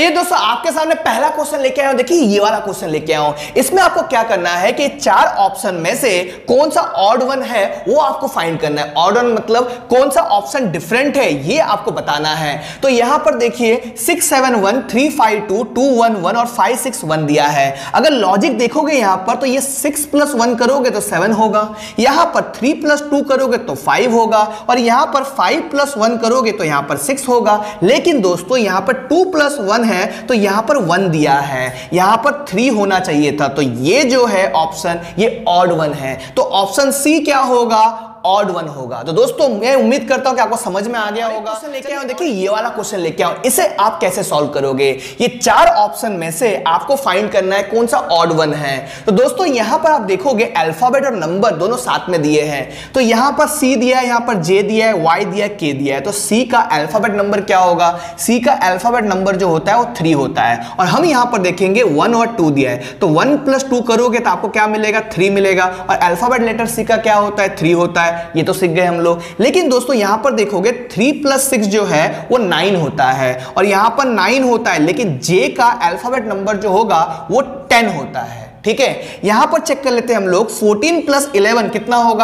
चलिए दोस्तों, आपके सामने पहला क्वेश्चन लेके आया हूं। देखिए ये वाला क्वेश्चन लेके आया हूं। इसमें आपको क्या करना है कि चार ऑप्शन में से कौन सा ऑड वन है वो आपको फाइंड करना है। ऑड वन मतलब कौन सा ऑप्शन डिफरेंट है ये आपको बताना है। तो यहां पर देखिए 6 7 1 3 5 2 2 1 1 और 5 6 1 दिया है। अगर लॉजिक देखोगे यहां पर तो ये 6 + 1 करोगे तो 7 होगा, यहां पर 3 + 2 करोगे तो 5 होगा, और यहां पर 5 + 1 करोगे तो यहां पर 6 होगा। लेकिन दोस्तों यहां पर 2 + 1 है तो यहां पर 1 दिया है, यहां पर 3 होना चाहिए था। तो ये जो है ऑप्शन ये ऑड वन है। तो ऑप्शन सी क्या होगा? ऑड वन होगा। तो दोस्तों मैं उम्मीद करता हूं कि आपको समझ में आ गया होगा। क्वेश्चन लेके आओ, देखिए ये वाला क्वेश्चन लेके आओ। इसे आप कैसे सॉल्व करोगे? ये चार ऑप्शन में से आपको फाइंड करना है कौन सा ऑड वन है। तो दोस्तों यहां पर आप देखोगे अल्फाबेट और नंबर दोनों साथ में दिए हैं। तो यहां पर सी दिया है, यहां पर जे दिया है, वाई दिया है, के दिया है। तो सी का अल्फाबेट नंबर क्या होगा? सी का अल्फाबेट नंबर जो होता है वो 3 होता है। और हम यहां पर देखेंगे 1 और 2 दिया है, तो 1 + 2 करोगे तो आपको क्या मिलेगा? 3 मिलेगा। और अल्फाबेट लेटर सी का क्या होता है? 3 होता है। ये तो सीख गए हम लोग। लेकिन दोस्तों यहां पर देखोगे 3 + 6 जो है वो 9 होता है, और यहां पर 9 होता है, लेकिन जे का अल्फाबेट नंबर जो होगा वो 10 होता है। ठीक है, यहां पर चेक कर लेते हैं हम लोग। 14 + 11 कितना होगा?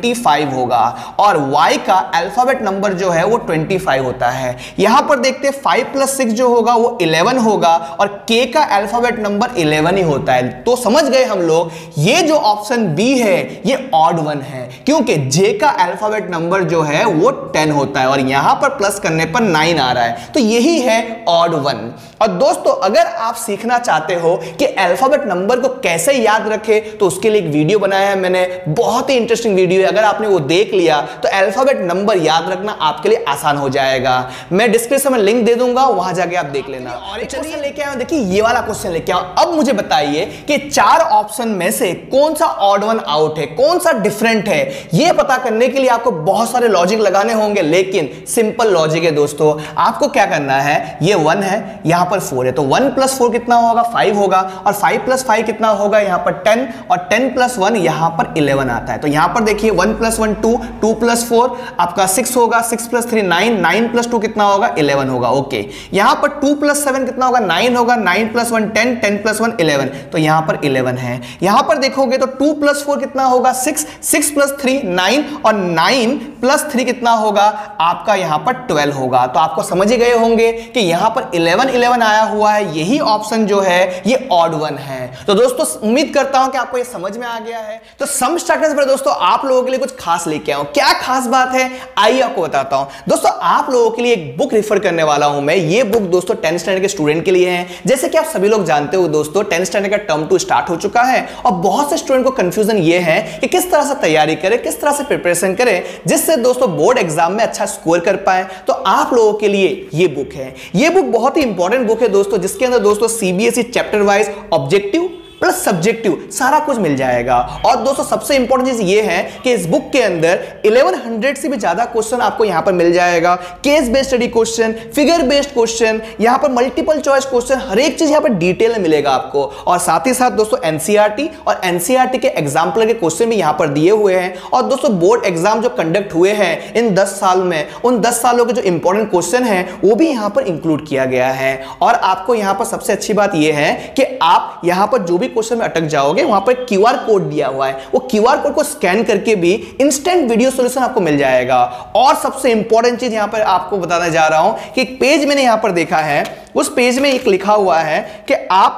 25 होगा। और y का अल्फाबेट नंबर जो है वो 25 होता है। यहां पर देखते हैं 5 + 6 जो होगा वो 11 होगा, और k का अल्फाबेट नंबर 11 ही होता है। तो समझ गए हम लोग, ये जो ऑप्शन बी है ये ऑड वन है, क्योंकि j का अल्फाबेट नंबर जो है वो 10 होता है, और यहां पर प्लस करने पर 9 आ रहा है। तो यही है ऑड वन। और दोस्तों अगर आप सीखना चाहते हो कि अल्फाबेट नंबर को कैसे याद रखे, तो उसके लिए एक वीडियो बनाया है मैंने, बहुत ही इंटरेस्टिंग वीडियो है। अगर आपने वो देख लिया तो अल्फाबेट नंबर याद रखना आपके लिए आसान हो जाएगा। मैं डिस्क्रिप्शन में लिंक दे दूंगा, वहां जाके आप देख लेना। और चलिए लेके आया, देखिए ये वाला क्वेश्चन लेके आओ। अब मुझे बताइए कि चार ऑप्शन में से कौन सा ऑड वन आउट है, कौन सा डिफरेंट है। यह पता करने के लिए आपको बहुत सारे लॉजिक लगाने होंगे, लेकिन सिंपल लॉजिक है दोस्तों। आपको क्या करना है, ये 1 है, यहां पर 4 है, तो 1 + 4 कितना होगा? 5 होगा। और 5 + 5 कितना होगा? यहां पर 10, और 10 + 1 यहां पर 11 आता है। तो यहां पर देखिए 1 + 1 2, 2 + 4 आपका 6 होगा, 6 + 3 9, 9 + 2 कितना होगा? 11 होगा। ओके, यहां पर 2 + 7 कितना होगा? 9 होगा, 9 + 1 10, 10 + 1 11, तो यहां पर 11 है। यहां पर देखोगे तो 2 + 4 कितना होगा? 6, 6 + 3 9, और 9 + 3 कितना होगा? आपका यहां पर 12 होगा। तो आपको समझ ही गए होंगे कि यहां पर 11 11 आया हुआ है, यही ऑप्शन जो है ये ऑड वन है। तो दोस्तों उम्मीद करता हूं कि आपको ये समझ में आ गया है। तो सम स्टार्ट करने से पहले दोस्तों आप लोगों के लिए कुछ खास लेके आऊं। क्या खास बात है आइए आपको बताता हूं। दोस्तों आप लोगों के लिए एक बुक रेफर करने वाला हूं मैं। ये बुक दोस्तों 10th स्टैंडर्ड के स्टूडेंट के लिए है। जैसे कि आप सभी लोग जानते हो दोस्तों 10th स्टैंडर्ड का टर्म 2 स्टार्ट हो चुका है, और बहुत से स्टूडेंट को कंफ्यूजन ये है कि किस तरह से तैयारी करें, किस तरह से प्रिपरेशन करें, जिससे दोस्तों बोर्ड एग्जाम में अच्छा स्कोर कर पाए। तो आप लोगों के लिए ये बुक है। ये बुक बहुत ही इंपॉर्टेंट बुक है दोस्तों, जिसके अंदर दोस्तों CBSE chapter wise objective plus subjective सारा कुछ मिल जाएगा। और दोस्तों सबसे इंपॉर्टेंट चीज ये है कि इस बुक के अंदर 1100 से भी ज्यादा क्वेश्चन आपको यहां पर मिल जाएगा। Case based study question, figure based question, यहां पर मल्टीपल चॉइस क्वेश्चन, हर एक चीज यहां पर डिटेल में मिलेगा आपको। और साथ ही साथ दोस्तों एनसीईआरटी और एनसीईआरटी के एग्जाम्पल के क्वेश्चन भी यहां पर दिए हुए हैं। और दोस्तों बोर्ड एग्जाम जो कंडक्ट हुए हैं इन 10 साल में, उन 10 सालों के जो इंपॉर्टेंट क्वेश्चन है वो भी यहां पर इंक्लूड किया गया है। और आपको यहां पर सबसे अच्छी बात यह है कि आप यहां पर जो भी क्वेश्चन में अटक जाओगे वहां पर क्यूआर कोड दिया हुआ है, वो क्यूआर कोड को स्कैन करके भी इंस्टेंट वीडियो सॉल्यूशन आपको मिल जाएगा। और सबसे इंपॉर्टेंट चीज यहां पर आपको बताने जा रहा हूं कि एक पेज मैंने यहां पर देखा है, उस पेज में एक लिखा हुआ है कि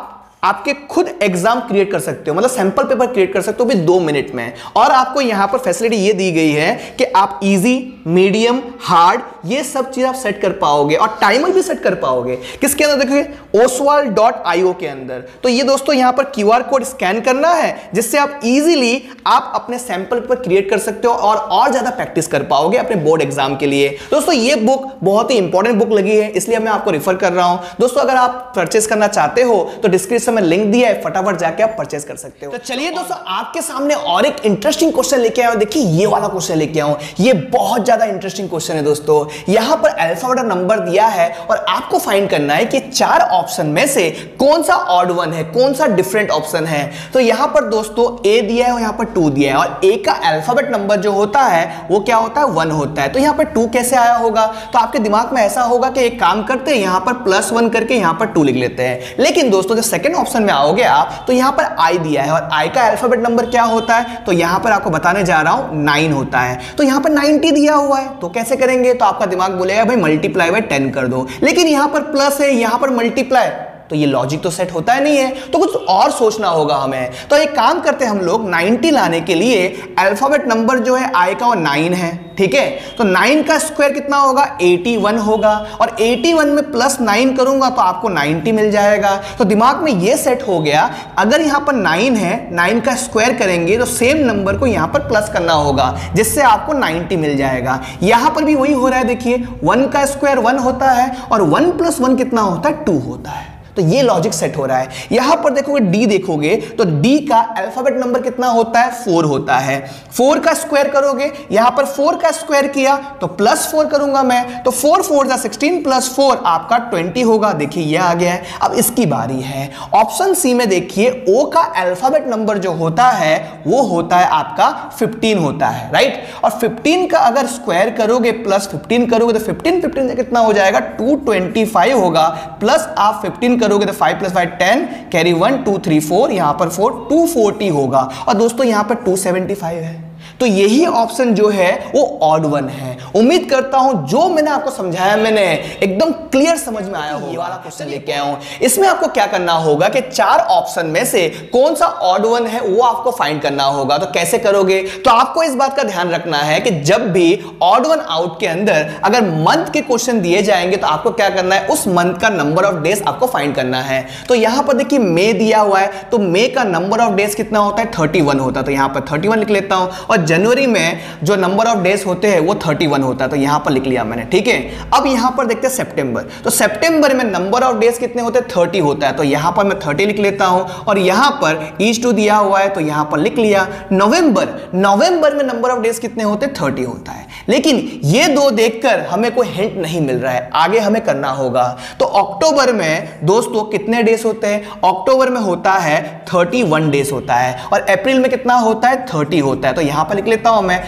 आपके खुद एग्जाम क्रिएट कर सकते हो, मतलब सैंपल पेपर क्रिएट कर सकते हो भी 2 मिनट में। और आपको यहां पर फैसिलिटी ये दी गई है कि आप इजी, मीडियम, हार्ड ये सब चीज आप सेट कर पाओगे, और टाइमर भी सेट कर पाओगे। किसके अंदर देखोगे? oswald.io के अंदर। तो ये दोस्तों यहां पर क्यूआर कोड स्कैन करना है, जिससे आप इजीली आप अपने सैंपल पेपर क्रिएट कर सकते हो और ज्यादा प्रैक्टिस कर पाओगे अपने बोर्ड एग्जाम के लिए। दोस्तों ये बुक बहुत ही इंपॉर्टेंट बुक लगी है, इसलिए मैं आपको रिफर कर रहा हूं। दोस्तों अगर आप परचेस करना चाहते हो तो डिस्क्रिप्शन डिस्क्रिप्शन में लिंक दिया है, फटाफट जाके आप परचेस कर सकते हो। तो चलिए दोस्तों, आपके सामने और एक इंटरेस्टिंग क्वेश्चन लेके आया हूं। देखिए ये वाला क्वेश्चन लेके आया हूं, ये बहुत ज्यादा इंटरेस्टिंग क्वेश्चन है दोस्तों। यहां पर अल्फाबेट नंबर दिया है और आपको फाइंड करना है कि 4 ऑप्शन में से कौन सा ऑड वन है, कौन सा डिफरेंट ऑप्शन है। तो यहां पर दोस्तों ए दिया है और यहां पर 2 दिया है, और ए का अल्फाबेट नंबर जो होता है वो क्या होता है, 1 होता है। तो यहां पर 2 कैसे आया होगा? तो आपके दिमाग में ऐसा होगा कि एक काम करते हैं, यहां पर +1 करके यहां पर 2 लिख लेते हैं। लेकिन दोस्तों जब सेकंड ऑप्शन में आओगे आप, तो यहां पर आई दिया है और आई का अल्फाबेट नंबर क्या होता है, तो यहां पर आपको बताने जा रहा हूं 9 होता है। तो यहां पर 90 दिया हुआ है, तो कैसे करेंगे? तो आपका दिमाग बोलेगा भाई मल्टीप्लाई बाय 10 कर दो, लेकिन यहां पर प्लस है, यहां पर मल्टीप्लाई, तो ये लॉजिक तो सेट होता है नहीं है, तो कुछ और सोचना होगा हमें। तो एक काम करते हैं हम लोग, 90 लाने के लिए अल्फाबेट नंबर जो है आई का वो 9 है, ठीक है। तो 9 का स्क्वायर कितना होगा, 81 होगा, और 81 में +9 करूंगा तो आपको 90 मिल जाएगा। तो दिमाग में ये सेट हो गया, अगर यहां पर 9 है, 9 का स्क्वायर करेंगे तो सेम नंबर को यहां पर प्लस करना होगा, जिससे आपको 90 मिल जाएगा। यहां पर भी वही हो रहा है, देखिए 1 का स्क्वायर 1 होता है और 1 + 1 कितना होता है, 2 होता है। तो ये लॉजिक सेट हो रहा है। यहां पर देखोगे डी, देखोगे तो डी का अल्फाबेट नंबर कितना होता है, 4 होता है। 4 का स्क्वायर करोगे, यहां पर 4 का स्क्वायर किया तो +4 करूंगा मैं, तो 4 4 जा 16 + 4 आपका 20 होगा। देखिए ये आ गया है। अब इसकी बारी है ऑप्शन सी में, देखिए ओ का अल्फाबेट नंबर जो होता है वो होता है आपका 15 होता है, राइट। और 15 का अगर स्क्वायर करोगे +15 करोगे तो 15 से कितना हो जाएगा, 225 होगा, प्लस आप 15 करोगे तो 5 + 5 10, कैरी 1 2 3 4, यहां पर 4 240 होगा, और दोस्तों यहां पर 275 है। तो यही ऑप्शन जो है वो ऑड वन है। उम्मीद करता हूं जो मैंने आपको समझाया, मैंने एकदम क्लियर समझ में आया होगा। ये वाला क्वेश्चन लेके आया हूं, इसमें आपको क्या करना होगा कि 4 ऑप्शन में से कौन सा ऑड वन है वो आपको फाइंड करना होगा। तो कैसे करोगे? तो आपको इस बात का ध्यान रखना है कि जब भी ऑड वन आउट के अंदर अगर मंथ के क्वेश्चन दिए जाएंगे तो आपको क्या करना है, उस मंथ का नंबर ऑफ डेज आपको फाइंड करना है। तो यहां पर देखिए मई दिया हुआ है, तो मई का नंबर ऑफ डेज कितना होता है, 31 होता है। तो यहां पर 31 लिख लेता हूं, और जनवरी में जो नंबर ऑफ डेज होते हैं वो 31 होता है, तो यहां पर लिख लिया मैंने, ठीक है। अब यहां पर देखते हैं सितंबर, तो सितंबर में नंबर ऑफ डेज कितने होते हैं, 30 होता है। तो यहां पर मैं 30 लिख लेता हूं, और यहां पर ईच 2 दिया हुआ है तो यहां पर लिख लिया। नवंबर में नंबर ऑफ डेज कितने होते हैं, 30 होता है। लेकिन ये दो देखकर हमें कोई हिंट नहीं मिल रहा है, आगे हमें करना होगा। तो अक्टूबर में दोस्तों कितने डेज होते हैं, अक्टूबर में होता है 31 डेज होता है, और अप्रैल में कितना होता है, 30 होता है। तो यहां पर लिख लेता हूं मैं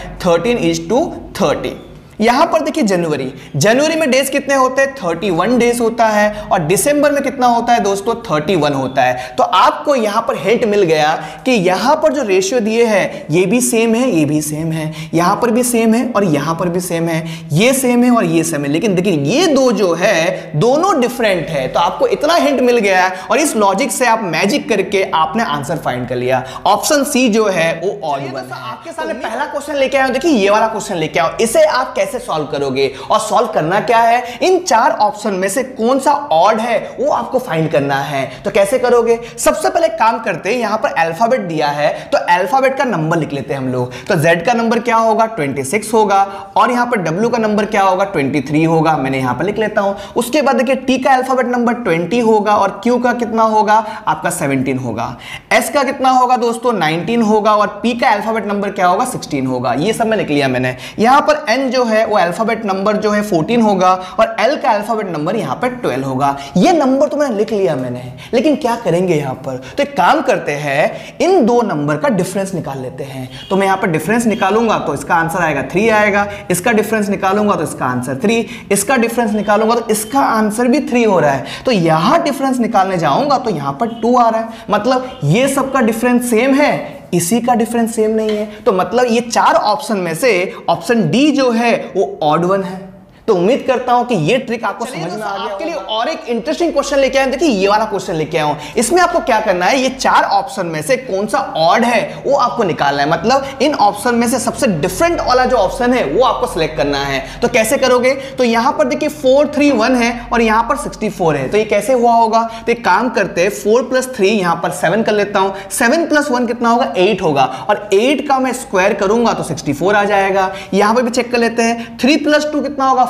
13:30। यहां पर देखिए जनवरी में डेज कितने होते हैं, 31 डेज होता है, और दिसंबर में कितना होता है दोस्तों, 31 होता है। तो आपको यहां पर हिंट मिल गया कि यहां पर जो रेशियो दिए हैं ये भी सेम है, ये भी सेम है, यहां पर भी सेम है और यहां पर भी सेम है, ये सेम है और ये सेम है। लेकिन देखिए ये दो जो है दोनों डिफरेंट है। तो आपको इतना हिंट मिल गया और इस लॉजिक से आप मैजिक करके आपने आंसर फाइंड कर लिया। ऑप्शन सी जो है वो ऑड वन है। आपके सामने पहला क्वेश्चन लेके आया हूं, देखिए ये वाला क्वेश्चन लेके आओ। इसे आप कैसे सॉल्व करोगे, और सॉल्व करना क्या है, इन 4 ऑप्शन में से कौन सा ऑड है वो आपको फाइंड करना है। तो कैसे करोगे? सबसे पहले काम करते हैं, यहां पर अल्फाबेट दिया है तो अल्फाबेट का नंबर लिख लेते हैं हम लोग। तो Z का नंबर क्या होगा, 26 होगा, और यहां पर W का नंबर क्या होगा, 23 होगा। मैंने यहां पर लिख लेता हूं। उसके बाद देखिए T का अल्फाबेट नंबर 20 होगा, और Q का कितना होगा आपका 17 होगा। S का कितना होगा दोस्तों 19 होगा, और P का अल्फाबेट नंबर क्या होगा 16 होगा। ये सब मैं लिख लिया मैंने। यहां पर N जो है वो अल्फाबेट नंबर जो है 14 होगा, और L का अल्फाबेट नंबर यहां पर 12 होगा। ये नंबर तो मैंने लिख लिया मैंने, लेकिन क्या करेंगे यहां पर, तो एक काम करते हैं, इन दो नंबर का डिफरेंस निकाल लेते हैं। तो मैं यहां पर डिफरेंस निकालूंगा तो इसका आंसर आएगा 3 आएगा, इसका डिफरेंस निकालूंगा तो इसका आंसर 3, इसका डिफरेंस निकालूंगा तो इसका आंसर भी 3 हो रहा है। तो यहां डिफरेंस निकालने जाऊंगा तो यहां पर 2 आ रहा है, मतलब ये सबका डिफरेंस सेम है, इसी का डिफरेंस सेम नहीं है। तो मतलब ये 4 ऑप्शन में से ऑप्शन डी जो है वो ऑड वन है। तो उम्मीद करता हूं कि ये ट्रिक आपको समझ में आ गया। आपके लिए और एक इंटरेस्टिंग क्वेश्चन लेके आया, देखिए ये वाला क्वेश्चन लेके आया हूं। इसमें आपको क्या करना है, ये 4 ऑप्शन में से कौन सा ऑड है वो आपको निकालना है। मतलब इन ऑप्शन में से सबसे डिफरेंट वाला जो ऑप्शन है वो आपको सिलेक्ट करना है। तो कैसे करोगे, तो यहां पर देखिए 4 3 1 है और यहां पर 64 है। तो ये कैसे हुआ होगा, तो एक काम करते हैं 4 + 3 यहां पर 7 कर लेता हूं। 7 + 1 कितना होगा 8 होगा, और 8 का मैं स्क्वायर करूंगा तो 64 आ जाएगा। यहां पर भी चेक कर लेते हैं, 3 + 2 कितना होगा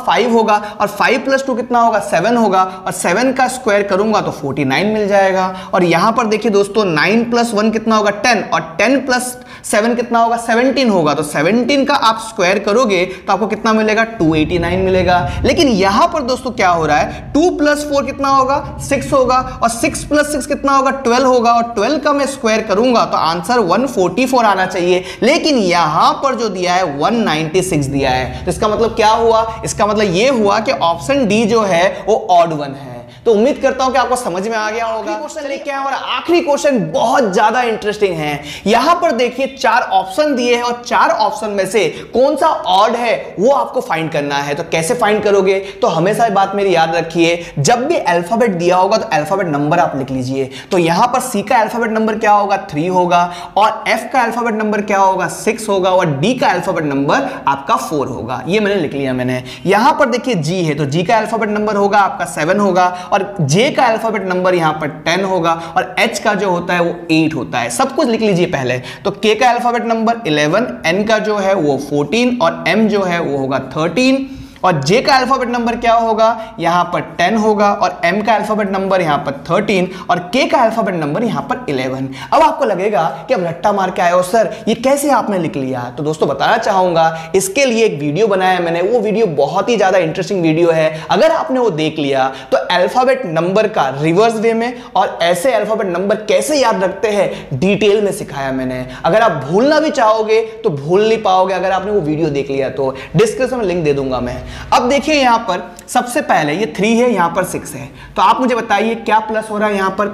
5 होगा और 5 + 2 कितना होगा 7 होगा और 7 का स्क्वायर करूंगा तो 49 मिल जाएगा। और यहां पर देखिए दोस्तों 9 + 1 कितना होगा 10 और 10 + 7 कितना होगा 17 होगा। तो 17 का आप स्क्वायर करोगे तो आपको कितना मिलेगा 289 मिलेगा। लेकिन यहां पर दोस्तों क्या हो रहा है 2 + 4 कितना होगा 6 होगा और 6 + 6 कितना होगा 12 होगा और 12 का मैं स्क्वायर करूंगा तो आंसर 144 आना चाहिए। लेकिन यहां पर जो दिया है 196 दिया है। तो इसका मतलब क्या हुआ, इसका मतलब यह हुआ कि ऑप्शन डी जो है वो ऑड वन है। तो उम्मीद करता हूं कि आपको समझ में आ गया होगा। क्वेश्चन क्या है और आखिरी क्वेश्चन बहुत ज्यादा इंटरेस्टिंग है। यहां पर देखिए 4 ऑप्शन दिए हैं और 4 ऑप्शन में से कौन सा ऑड है वो आपको फाइंड करना है। तो कैसे फाइंड करोगे, तो हमेशा बात मेरी याद रखिए, जब भी अल्फाबेट दिया होगा तो अल्फाबेट नंबर आप लिख लीजिए। तो यहां पर सी का अल्फाबेट नंबर क्या होगा 3 होगा और एफ का अल्फाबेट नंबर क्या होगा 6 होगा और डी का अल्फाबेट नंबर आपका 4 होगा। ये मैंने लिख लिया मैंने। यहां पर देखिए जी है तो जी का अल्फाबेट नंबर होगा आपका 7 होगा और जे का अल्फाबेट नंबर यहां पर 10 होगा और एच का जो होता है वो 8 होता है। सब कुछ लिख लीजिए पहले। तो के का अल्फाबेट नंबर 11, एन का जो है वो 14 और एम जो है वो होगा 13 और जे का अल्फाबेट नंबर क्या होगा यहां पर 10 होगा और एम का अल्फाबेट नंबर यहां पर 13 और के का अल्फाबेट नंबर यहां पर 11। अब आपको लगेगा कि अब रट्टा मार के आए हो सर, ये कैसे आपने लिख लिया। तो दोस्तों बताना चाहूंगा, इसके लिए एक वीडियो बनाया मैंने, वो वीडियो बहुत ही ज्यादा इंटरेस्टिंग वीडियो है। अगर आपने वो देख लिया तो अल्फाबेट नंबर का रिवर्स वे में और ऐसे अल्फाबेट नंबर कैसे याद रखते हैं डिटेल में सिखाया मैंने। अगर आप भूलना भी चाहोगे तो भूल नहीं पाओगे अगर आपने वो वीडियो देख लिया तो। डिस्क्रिप्शन में लिंक दे दूंगा मैं। अब देखिए यहां पर सबसे पहले ये 3 है, यहां पर 6 है। तो आप मुझे बताइए क्या प्लस हो रहा है, यहां पर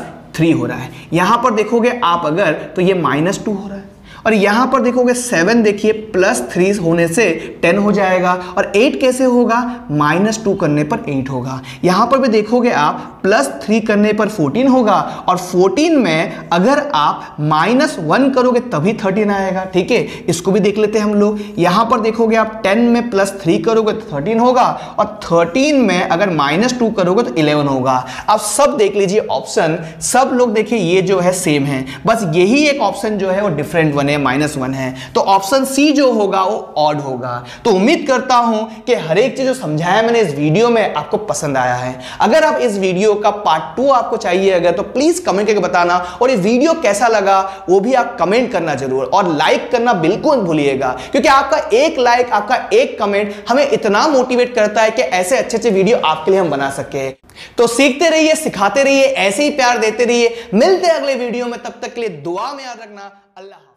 +3 हो रहा है। यहां पर देखोगे आप अगर तो ये -2 हो रहा है और यहां पर देखोगे 7 देखिए +3 होने से 10 हो जाएगा और 8 कैसे होगा -2 करने पर 8 होगा। यहां पर भी देखोगे आप +3 करने पर 14 होगा और 14 में अगर आप -1 करोगे तभी 13 आएगा। ठीक है, इसको भी देख लेते हैं हम लोग। यहां पर देखोगे आप 10 में +3 करोगे तो 13 होगा और 13 में अगर -2 करोगे तो 11 होगा। अब सब देख लीजिए ऑप्शन, सब लोग देखिए ये जो है सेम है, बस यही एक ऑप्शन जो है वो डिफरेंट वन है, -1 है। तो ऑप्शन सी जो होगा वो ऑड होगा। तो उम्मीद करता हूं कि हर एक चीज जो समझाया मैंने इस वीडियो में आपको पसंद आया है। अगर आप इस वीडियो का पार्ट 2 आपको चाहिए अगर तो प्लीज कमेंट करके बताना और ये वीडियो कैसा लगा वो भी आप कमेंट करना जरूर और लाइक करना बिल्कुल भूलिएगा, क्योंकि आपका एक लाइक, आपका एक कमेंट हमें इतना मोटिवेट करता है कि ऐसे अच्छे अच्छे वीडियो आपके लिए हम बना सके। तो सीखते रहिए, सिखाते रहिए, ऐसे ही प्यार देते रहिए। मिलते हैं अगले वीडियो में, तब तक के लिए दुआ में याद रखना। अल्लाह।